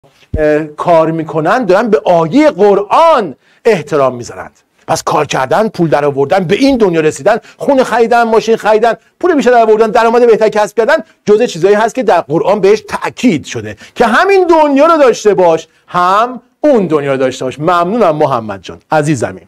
کار میکنن دارن به آیه قرآن احترام میذارند. پس کار کردن، پول در آوردن، به این دنیا رسیدن، خونه خریدن، ماشین خریدن، پول بیشتر در آوردن، درآمد بهتر کسب کردن، جزء چیزایی هست که در قرآن بهش تأکید شده که همین دنیا رو داشته باش، هم اون دنیا رو داشته باش. ممنونم محمد جان عزیزمی.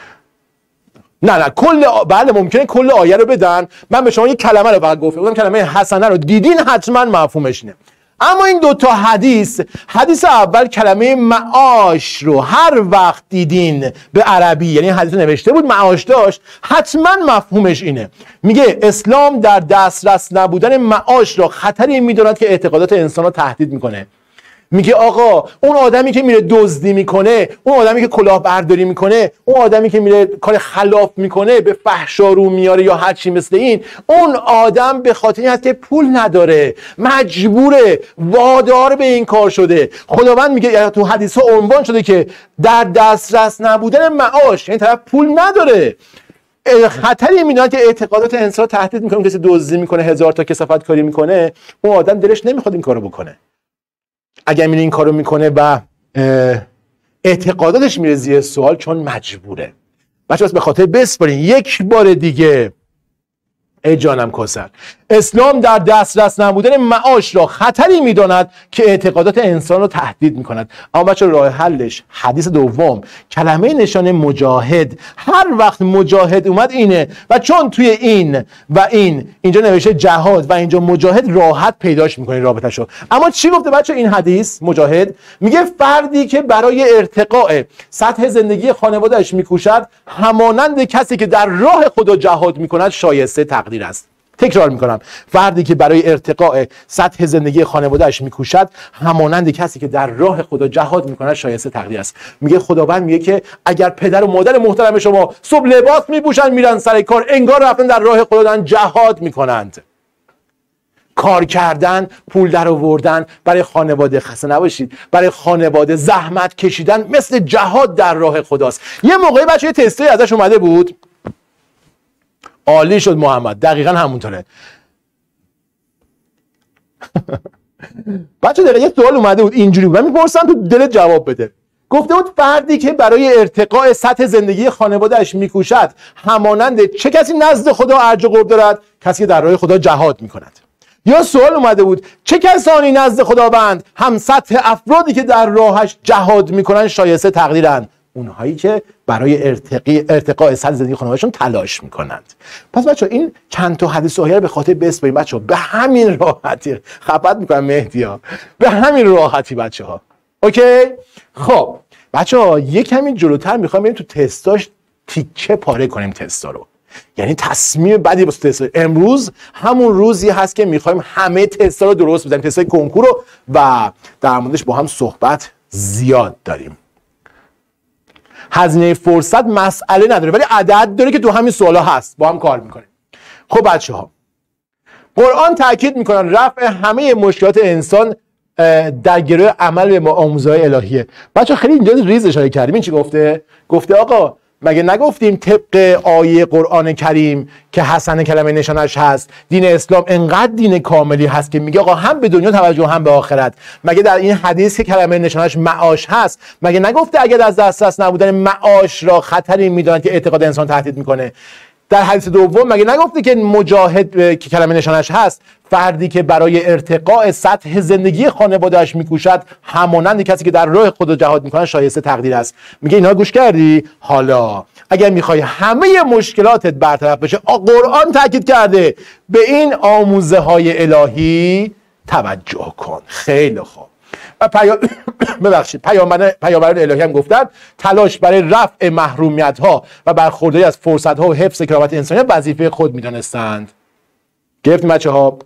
نه بله ممکنه کل آیه رو بدن. من به شما یک کلمه رو فقط گفتم، کلمه حسنه رو دیدین حتما مفهومش اینه. اما این دوتا حدیث اول کلمه معاش رو هر وقت دیدین به عربی، یعنی حدیث نوشته بود معاش داشت، حتما مفهومش اینه. میگه اسلام در دسترس نبودن معاش را خطری میداند که اعتقادات انسان را تهدید میکنه. میگه آقا اون آدمی که میره دزدی میکنه، اون آدمی که کلاهبرداری میکنه، اون آدمی که میره کار خلاف میکنه، به فحشا رو میاره یا هر چی مثل این، اون آدم به خاطر این هست که پول نداره، مجبوره، وادار به این کار شده. خداوند میگه تو حدیث ها عنوان شده که در دسترس نبودن معاش، یعنی طرف پول نداره، خطری میدونن که اعتقادات انسان تهدید میکنه. کسی دزدی میکنه، 1000 تا کثافت کاری میکنه، اون آدم دلش نمیخواد این کارو بکنه. اگر میره این کارو میکنه و اعتقاداتش میره زیر سوال چون مجبوره. بچه‌ها به خاطر بسپارین یک بار دیگه، ای جانم کوثر، اسلام در دسترس نبودن معاش را خطری میداند که اعتقادات انسان را تهدید میکند. اما بچه‌ها راه حلش حدیث دوم، کلمه نشانه مجاهد. هر وقت مجاهد اومد اینه، و چون توی این و اینجا نوشته جهاد و اینجا مجاهد، راحت پیداش میکنین رابطه‌شو. اما چی گفته بچه این حدیث؟ مجاهد میگه فردی که برای ارتقاء سطح زندگی خانواده‌اش میکوشد، همانند کسی که در راه خدا جهاد میکند شایسته تقدیر است. تکرار میکنم، فردی که برای ارتقاء سطح زندگی خانواده‌اش میکوشد، همانند کسی که در راه خدا جهاد میکند شایسته تقدیر است. میگه خداوند میگه که اگر پدر و مادر محترم شما صبح لباس میپوشن میرن سر کار، انگار رفتن در راه خدا دارن جهاد میکنند. کار کردن، پول در آوردن برای خانواده، خسته نباشید، برای خانواده زحمت کشیدن مثل جهاد در راه خداست. یه موقعی بچه یه تستی ازش اومده بود، عالی شد محمد، دقیقا همونطوره. بچه دقیقا یه سوال اومده بود اینجوری بود، من میپرسم تو دلت جواب بده. گفته بود فردی که برای ارتقاء سطح زندگی خانواده‌اش میکوشد، همانند چه کسی نزد خدا ارج و قرب دارد؟ کسی که در راه خدا جهاد میکند. یا سوال اومده بود چه کسانی نزد خداوند هم سطح افرادی که در راهش جهاد میکنن شایسته تقدیرند؟ اونهایی که برای ارتقاء سطح زندگی خانواده‌شون تلاش میکنند. پس بچه‌ها این چند تا حدیث آیه رو به خاطر بسپاریم بچه‌ها، به همین راحتی. خفت میکنم مهدی‌ها، به همین راحتی بچه‌ها. اوکی؟ خب بچه‌ها یه کمی جلوتر میخوام بریم تو تستاش تیکه پاره کنیم تستا رو. یعنی تصمیم بعدی واسه تست امروز همون روزی هست که میخوایم همه تستا رو درست بزنیم، تستای کنکور رو، و در موردش با هم صحبت زیاد داریم. هزینه فرصت مسئله نداره، ولی عدد داره که تو همین سوالا هست، با هم کار میکنیم. خب بچه‌ها، قرآن تاکید میکنن رفع همه مشکلات انسان در گروه عمل به آموزهای الهیه. بچه‌ها خیلی اینجا ریز اشاره کردیم. این چی گفته؟ گفته آقا مگه نگفتیم طبق آیه قرآن کریم که حسن کلمه نشانش هست، دین اسلام انقدر دین کاملی هست که میگه آقا هم به دنیا توجه هم به آخرت. مگه در این حدیث که کلمه نشانش معاش هست، مگه نگفته اگر از دسترس نبودن معاش را خطری میداند که اعتقاد انسان تهدید میکنه؟ در حدیث دوم مگه نگفته که مجاهد که کلمه نشانش هست، فردی که برای ارتقاء سطح زندگی خانواده‌اش میکوشد، همانند کسی که در راه خدا جهاد میکنه شایسته تقدیر است. میگه اینا گوش کردی؟ حالا اگر میخوای همه مشکلاتت برطرف بشه، قرآن تاکید کرده به این آموزه های الهی توجه کن. خیلی خوب. و ببخشید پیامبران الهی هم گفتن تلاش برای رفع محرومیت ها و برخورداری از فرصت ها و حفظ کرامت انسانی وظیفه خود میدانستند. گرفتیم بچه‌ها؟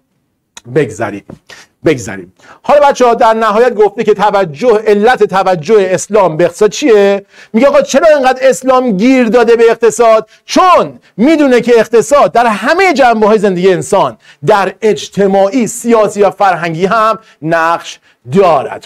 بگذاریم. حالا بچه‌ها در نهایت گفته که علت توجه اسلام به اقتصاد چیه؟ میگه آقا چرا اینقدر اسلام گیر داده به اقتصاد؟ چون میدونه که اقتصاد در همه جنبه‌های زندگی انسان، در اجتماعی، سیاسی و فرهنگی هم نقش دارد.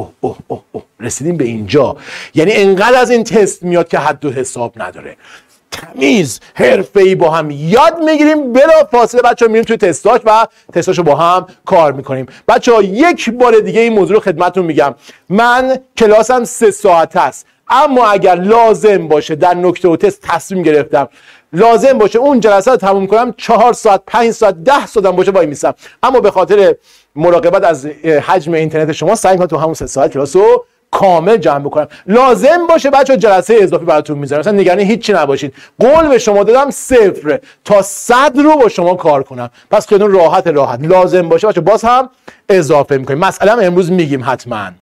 رسیدیم به اینجا. یعنی انقدر از این تست میاد که حد و حساب نداره. تمیز حرفه‌ای با هم یاد میگیریم. بلا فاصله بچه‌ها میریم توی تستاش و تستاشو با هم کار میکنیم. بچه‌ها یک بار دیگه این موضوع رو خدمتتون میگم. من کلاسم 3 ساعت است، اما اگر لازم باشه در نکته و تست تصمیم گرفتم لازم باشه اون جلسه رو تموم کنم 4 ساعت 5 ساعت 10 ساعت هم باشه وای میسم، اما به خاطر مراقبت از حجم اینترنت شما سعی کنم تو همون 3 ساعت کلاس رو کامل جمع بکنم. لازم باشه بچه‌ها جلسه اضافی براتون میذارم، مثلا نگران هیچی نباشید. قول به شما دادم 0 تا 100 رو با شما کار کنم، پس خیلی راحت لازم باشه بچه‌ها باز هم اضافه میکنیم. مسئله امروز میگیم حتما.